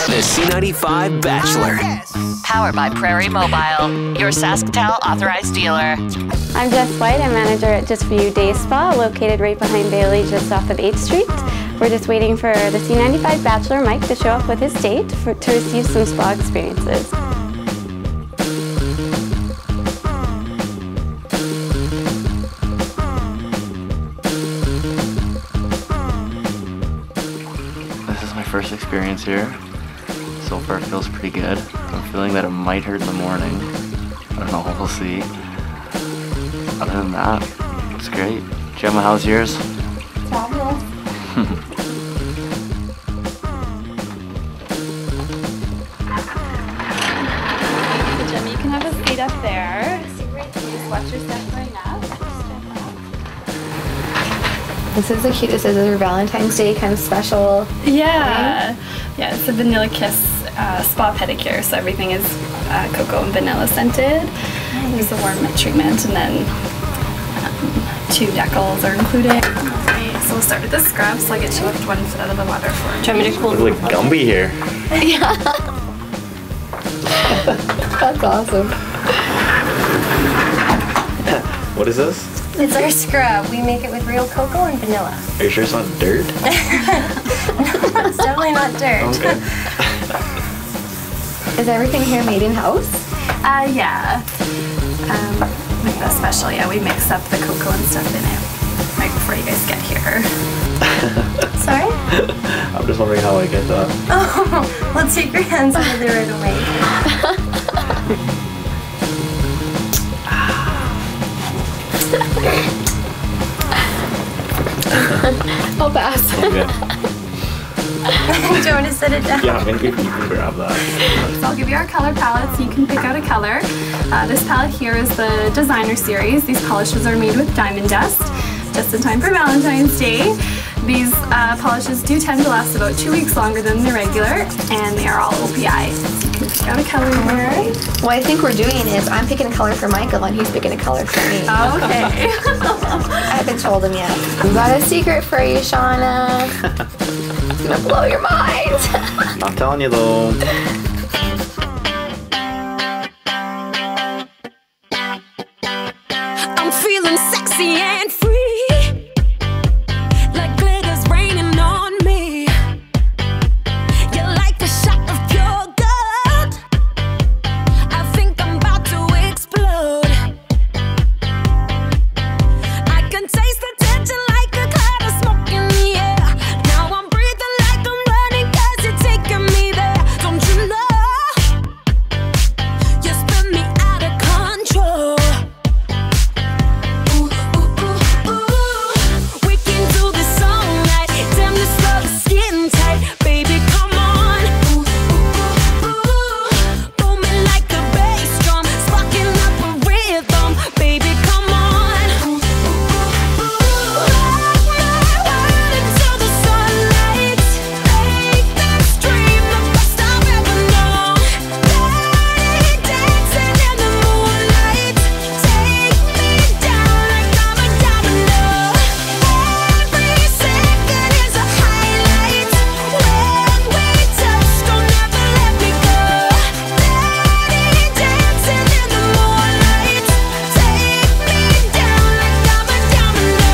The C95 Bachelor. Powered by Prairie Mobile, your Saskatoon authorized dealer. I'm Jess White. I'm manager at Just For You Day Spa, located right behind Bailey, just off of 8th Street. We're just waiting for the C95 Bachelor Mike to show up with his date to receive some spa experiences. This is my first experience here. So far it feels pretty good. I'm feeling that it might hurt in the morning. I don't know, we'll see. Other than that, it's great. Gemma, how's yours? Fabulous. So Gemma, you can have a seat up there. Just watch your step right now. This is the cutest. This is our Valentine's Day kind of special. Yeah. Yeah, it's a vanilla kiss spa pedicure, so everything is cocoa and vanilla scented. There's a warm treatment, and then 2 decals are included. Okay, so we'll start with the scrub, so I'll get you lift 1 foot out of the water for me. Do you want me to You look like Gumby here. Yeah. That's awesome. What is this? It's our scrub. We make it with real cocoa and vanilla. Are you sure it's not dirt? No, it's definitely not dirt. Okay. Is everything here made in-house? Yeah. Make that special, yeah, we mix up the cocoa and stuff in it right before you guys get here. Sorry? I'm just wondering how I get that. Oh, well, take your hands out of there right away. I'll pass. Okay. Do you want to set it down? Yeah, maybe you can grab that. So I'll give you our color palette so you can pick out a color. This palette here is the designer series. These polishes are made with diamond dust, just in time for Valentine's Day. These polishes do tend to last about 2 weeks longer than the regular, and they are all OPI. So you can pick out a color here. What I think we're doing is I'm picking a color for Michael and he's picking a color for me. Okay. I haven't told him yet. We got a secret for you, Shauna. It's gonna blow your mind. Not telling you though. I'm feeling sexy and free, like glitter's raining on me. You're like a shot of pure gold. I think I'm about to explode. I can taste the tension like a cloud of smoke in the air. Now I'm breathing like I'm running 'cause you're taking me there. Don't you know? You spin me out of control. We can do this all night. Damn, this love is getting tight. Baby, come on. Booming like a bass drum, sparking up a rhythm. Baby, come on. Rock my world until the sunlight. Make this dream the best I've ever known. Dirty dancing in the moonlight. Take me down like I'm a domino. Every second is a highlight. When we touch, don't ever let me go. Dirty dancing in the moonlight. Take me down like I'm a domino.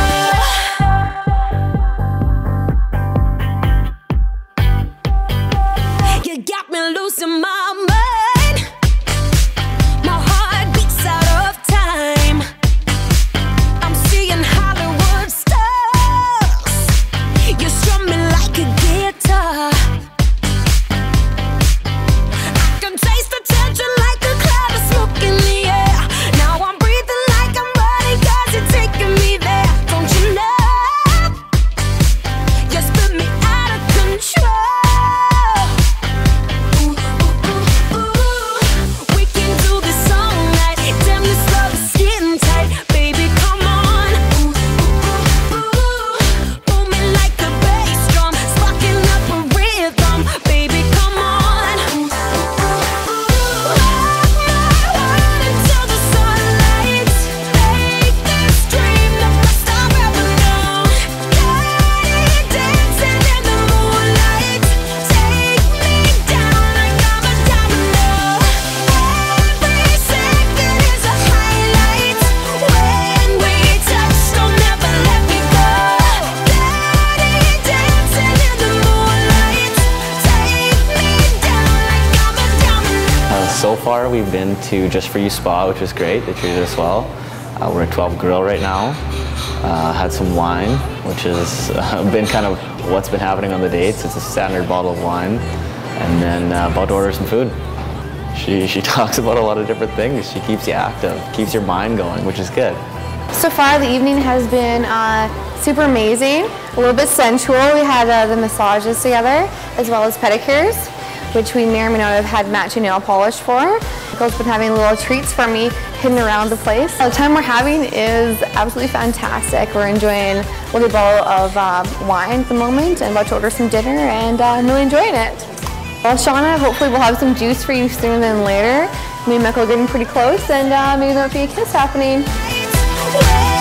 You got me losing my mind. My heart beats out of time. I'm seeing Hollywood stars. You strum me like a guitar. I can taste the tension like a cloud of smoke in the air. Now I'm breathing like I'm running 'cause you're taking me there. Don't you know? You spin me out of control. So far we've been to Just For You Spa, which was great. They treated us well. We're at 12 Grill right now. Had some wine, which has been kind of what's been happening on the dates. It's a standard bottle of wine. And then about to order some food. She talks about a lot of different things. She keeps you active, keeps your mind going, which is good. So far the evening has been super amazing, a little bit sensual. We had the massages together as well as pedicures, which we may or may not have had matching nail polish for. Nicole's been having little treats for me hidden around the place. The time we're having is absolutely fantastic. We're enjoying a little bottle of wine at the moment and about to order some dinner, and I'm really enjoying it. Well, Shauna, hopefully we'll have some juice for you sooner than later. Me and Michael are getting pretty close, and maybe there'll be a kiss happening. Wait.